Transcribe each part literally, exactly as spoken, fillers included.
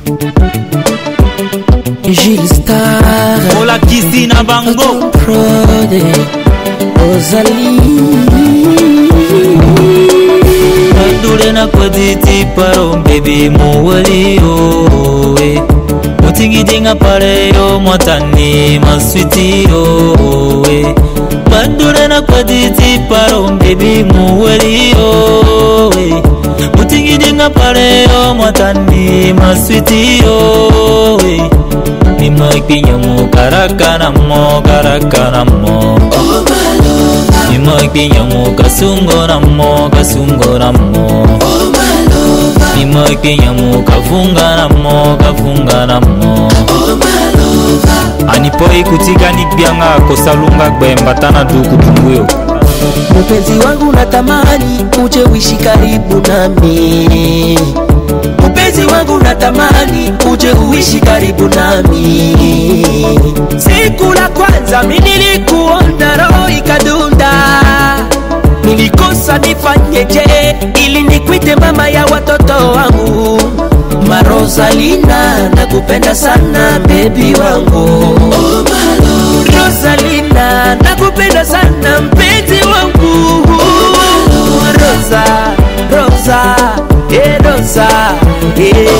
Gilles Star Ola Kisi na bango Prode Rosalie Bandule na koditi paro baby muwali owe Mutingi dinga pare yo motani maswiti owe Bandule na koditi paro baby muwali owe Mutingi dinga pare yo motani maswiti owe Nima kinyamu karakana mo karakana mo Nima kinyamu kasungo na mo kasungo na mo Nima kinyamu kafunga na mo kafunga na mo Anipoi kutika nipianga kosalunga kwemba tana duku punguyo Mpenzi wangu natamani uje uishi karibu nami Mpenzi wangu natamani uje uishi karibu nami Siku la kwanza mimi nilikuona roho ikadunda Nilikosa nifanyeje ili nikuite mama ya watoto wangu Marosalina nakupenda sana baby wangu Rosalina nakupenda sana mpenzi wangu Rosa, Rosa, eh Rosa, eh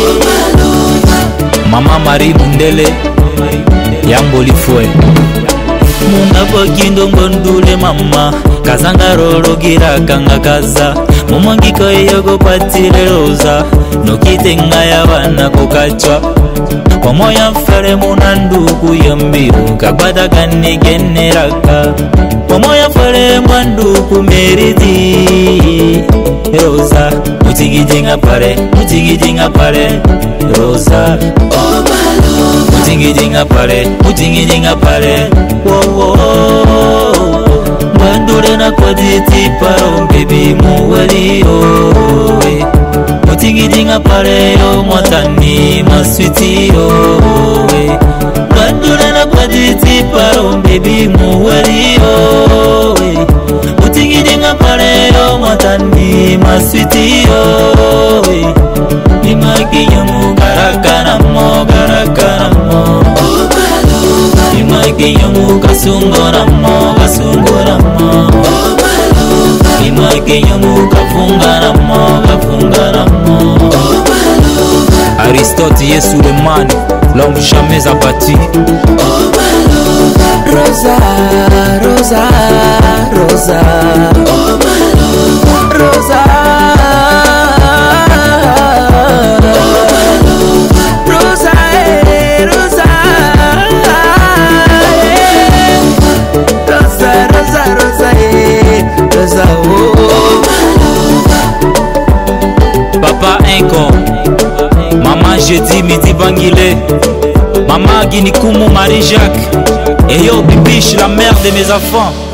Mama Marie Mundele Yamboli fwe Munga bokindo ngondule mama Kazanga rolo gira kanga kaza Mumangiko yogo patile Rosa Nokitenga ya wana kukachwa Kwa moya fere munanduku yambiru Kagbata kani generaka Kwa moya fere mwanduku meriti Rosa Mutigi jinga pare Mutigi jinga pare Rosa Mutigi jinga pare Mutigi jinga pare Wow wow Bandure na koditi paro baby muwali owe Mutigi jinga pare yo mwatani maswiti owe Bandure na koditi paro baby muwali owe Mutigi jinga pare yo mwatani maswiti owe Nima kinyamu karakana mo karakana mo Nima kinyamu kasungo na mo kasungo na mo Nima kinyamu kafunga na mo kafunga na mo Aristote Yesulemani l'homme jamais abattu Rosa, Rosa, Rosa Rosa Rosa, eh, Rosa eh. Rosa, Rosa, Rosa, eh, Rosa, oh Papa Inco Maman jeudi midi bangile Maman Guinikumu Marie-Jacques Et yo Bibiche la mère de mes enfants